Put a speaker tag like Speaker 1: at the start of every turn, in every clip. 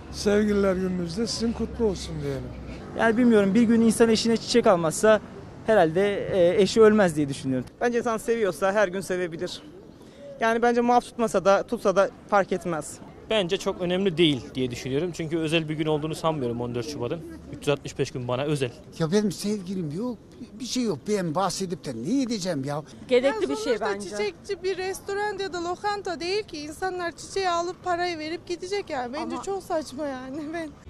Speaker 1: Sevgililer gününüzde sizin kutlu olsun diyelim.
Speaker 2: Yani bilmiyorum, bir gün insan eşine çiçek almazsa herhalde eşi ölmez diye düşünüyorum.
Speaker 3: Bence insan seviyorsa her gün sevebilir. Yani bence muaf tutmasa da tutsa da fark etmez.
Speaker 4: Bence çok önemli değil diye düşünüyorum. Çünkü özel bir gün olduğunu sanmıyorum 14 Şubat'ın. 365 gün bana özel.
Speaker 5: Ya benim sevgilim yok, bir şey yok. Ben bahsedip de ne edeceğim ya?
Speaker 6: Gerekli bir şey bence.
Speaker 7: Çiçekçi bir restoran ya da lokanta değil ki, insanlar çiçeği alıp parayı verip gidecek yani. Bence çok saçma yani.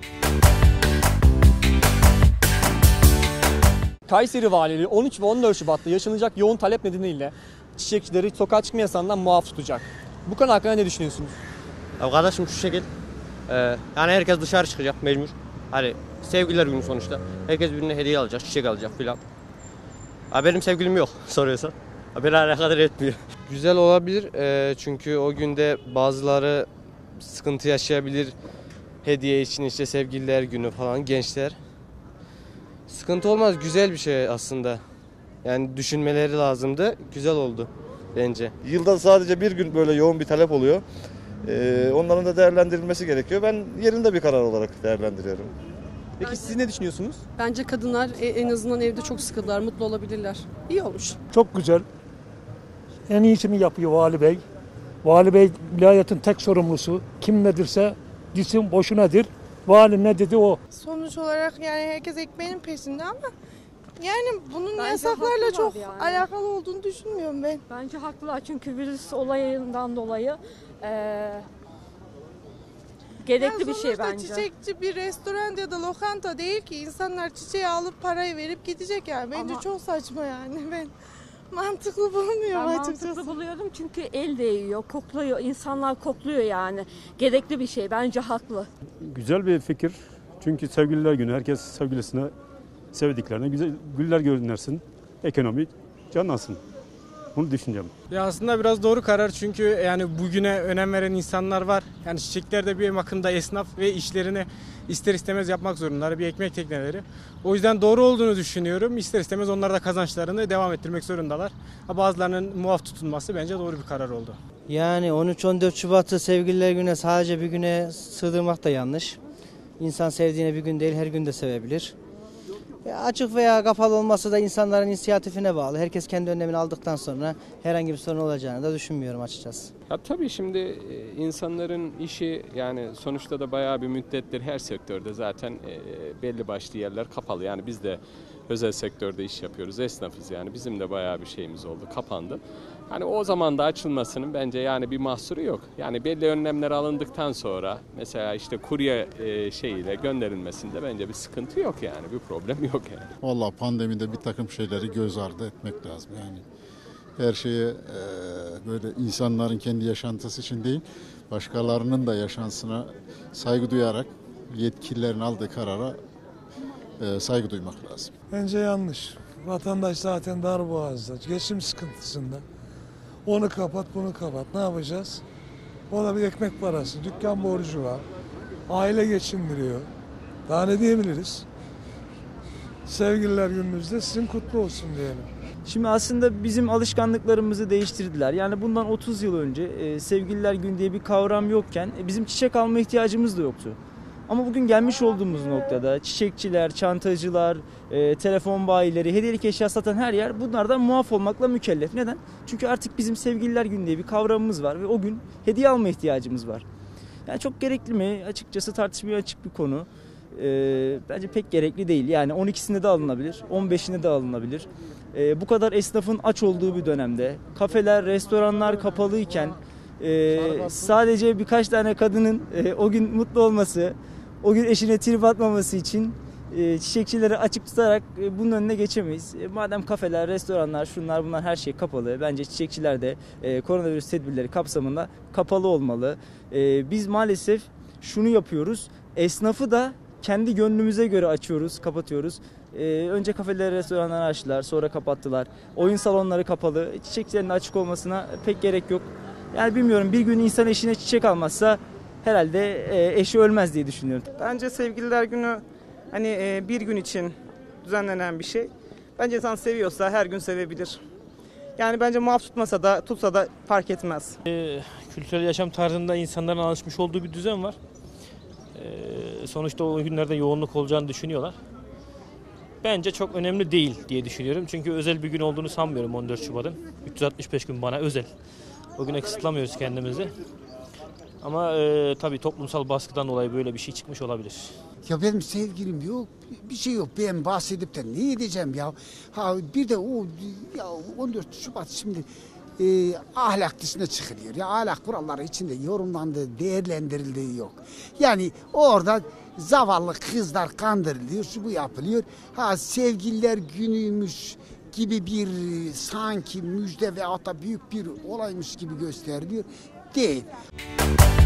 Speaker 8: Kayseri Valiliği 13 ve 14 Şubat'ta yaşanacak yoğun talep nedeniyle çiçekçileri sokağa çıkma yasağından muaf tutacak. Bu konu hakkında ne düşünüyorsunuz?
Speaker 9: Ya kardeşim şu şekil, yani herkes dışarı çıkacak mecbur. Hani sevgililer günü sonuçta. Herkes birbirine hediye alacak, çiçek alacak filan. Benim sevgilim yok soruyorsan. Beni alakadar etmiyor.
Speaker 10: Güzel olabilir çünkü o günde bazıları sıkıntı yaşayabilir. Hediye için işte sevgililer günü falan gençler. Sıkıntı olmaz, güzel bir şey aslında. Yani düşünmeleri lazımdı, güzel oldu bence.
Speaker 11: Yılda sadece bir gün böyle yoğun bir talep oluyor. Onların da değerlendirilmesi gerekiyor. Ben yerinde bir karar olarak değerlendiriyorum.
Speaker 8: Peki siz ne düşünüyorsunuz?
Speaker 6: Bence kadınlar en azından evde çok sıkılırlar, mutlu olabilirler. İyi olmuş.
Speaker 1: Çok güzel. En iyisini yapıyor Vali Bey. Vali Bey vilayetin tek sorumlusu. Kim nedirse gitsin boşunadır. Vali ne dedi o.
Speaker 7: Sonuç olarak yani herkes ekmeğinin peşinde ama yani bunun
Speaker 6: Bence
Speaker 7: yasaklarla
Speaker 6: haklılar
Speaker 7: çok
Speaker 6: yani.
Speaker 7: alakalı olduğunu düşünmüyorum ben.
Speaker 6: Bence haklılar çünkü virüs olayından dolayı gerekli bir şey bence.
Speaker 7: Çiçekçi bir restoran ya da lokanta değil ki, insanlar çiçeği alıp parayı verip gidecek yani. Bence çok saçma yani. Ben mantıklı bulmuyorum açıkçası.
Speaker 6: Mantıklı buluyorum çünkü el değiyor, kokluyor, insanlar kokluyor yani. Gerekli bir şey, bence haklı.
Speaker 12: Güzel bir fikir. Çünkü sevgililer günü, herkes sevgilisine, sevdiklerine güzel güller göndersin. Ekonomi canlansın. Bunu düşüneceğim.
Speaker 13: Ya aslında biraz doğru karar çünkü yani bugüne önem veren insanlar var. Yani çiçekler de bir bakımda esnaf ve işlerini ister istemez yapmak zorundalar. Bir ekmek tekneleri. O yüzden doğru olduğunu düşünüyorum. İster istemez onlar da kazançlarını devam ettirmek zorundalar. Bazılarının muaf tutulması bence doğru bir karar oldu.
Speaker 2: Yani 13-14 Şubat'ı sevgililer güne sadece bir güne sığdırmak da yanlış. İnsan sevdiğine bir gün değil, her gün de sevebilir. Açık veya kapalı olması da insanların inisiyatifine bağlı. Herkes kendi önlemini aldıktan sonra herhangi bir sorun olacağını da düşünmüyorum açıkçası.
Speaker 14: Ya tabii şimdi insanların işi, yani sonuçta da bayağı bir müddettir her sektörde zaten belli başlı yerler kapalı. Yani biz de özel sektörde iş yapıyoruz, esnafız yani bizim de bayağı bir şeyimiz oldu, kapandı. Hani o zaman da açılmasının bence yani bir mahsuru yok. Yani belli önlemler alındıktan sonra mesela işte kurye şeyiyle gönderilmesinde bence bir sıkıntı yok yani, bir problem yok yani.
Speaker 15: Vallahi pandemide bir takım şeyleri göz ardı etmek lazım yani. Her şeye böyle insanların kendi yaşantısı için değil, başkalarının da yaşantısına saygı duyarak yetkililerin aldığı karara saygı duymak lazım.
Speaker 1: Bence yanlış. Vatandaş zaten darboğazda, geçim sıkıntısında. Onu kapat, bunu kapat. Ne yapacağız? O da bir ekmek parası, dükkan borcu var. Aile geçindiriyor. Daha ne diyebiliriz? Sevgililer gününüzde sizin kutlu olsun diyelim.
Speaker 2: Şimdi aslında bizim alışkanlıklarımızı değiştirdiler. Yani bundan 30 yıl önce sevgililer günü diye bir kavram yokken bizim çiçek alma ihtiyacımız da yoktu. Ama bugün gelmiş olduğumuz noktada çiçekçiler, çantacılar, telefon bayileri, hediyelik eşya satan her yer bunlardan muaf olmakla mükellef. Neden? Çünkü artık bizim sevgililer günü diye bir kavramımız var ve o gün hediye alma ihtiyacımız var. Yani çok gerekli mi? Açıkçası tartışmaya açık bir konu. Bence pek gerekli değil. Yani 12'sinde de alınabilir, 15'inde de alınabilir. Bu kadar esnafın aç olduğu bir dönemde, kafeler, restoranlar kapalıyken sadece birkaç tane kadının o gün mutlu olması, o gün eşine trip atmaması için çiçekçileri açık tutarak bunun önüne geçemeyiz. Madem kafeler, restoranlar, şunlar bunlar her şey kapalı. Bence çiçekçiler de koronavirüs tedbirleri kapsamında kapalı olmalı. Biz maalesef şunu yapıyoruz. Esnafı da kendi gönlümüze göre açıyoruz, kapatıyoruz. Önce kafeleri, restoranları açtılar, sonra kapattılar. Oyun salonları kapalı. Çiçekçilerin açık olmasına pek gerek yok. Yani bilmiyorum, bir gün insan eşine çiçek almazsa herhalde eşi ölmez diye düşünüyorum.
Speaker 3: Bence sevgililer günü hani bir gün için düzenlenen bir şey. Bence insan seviyorsa her gün sevebilir. Yani bence muaf tutmasa da tutsa da fark etmez.
Speaker 4: Kültürel yaşam tarzında insanların alışmış olduğu bir düzen var. sonuçta o günlerde yoğunluk olacağını düşünüyorlar. Bence çok önemli değil diye düşünüyorum. Çünkü özel bir gün olduğunu sanmıyorum 14 Şubat'ın. 365 gün bana özel. O güne kısıtlamıyoruz kendimizi. Ama tabii toplumsal baskıdan dolayı böyle bir şey çıkmış olabilir.
Speaker 5: Ya benim sevgilim yok, bir şey yok. Ben bahsedip de ne edeceğim ya? Ha bir de o ya 14 Şubat şimdi ahlak dışına çıkılıyor. Ya ahlak kuralları içinde yorumlandığı, değerlendirildiği yok. Yani orada zavallı kızlar kandırılıyor, şu bu yapılıyor. Ha sevgililer günüymüş gibi bir sanki müjde veyahut da büyük bir olaymış gibi gösteriliyor. Değil.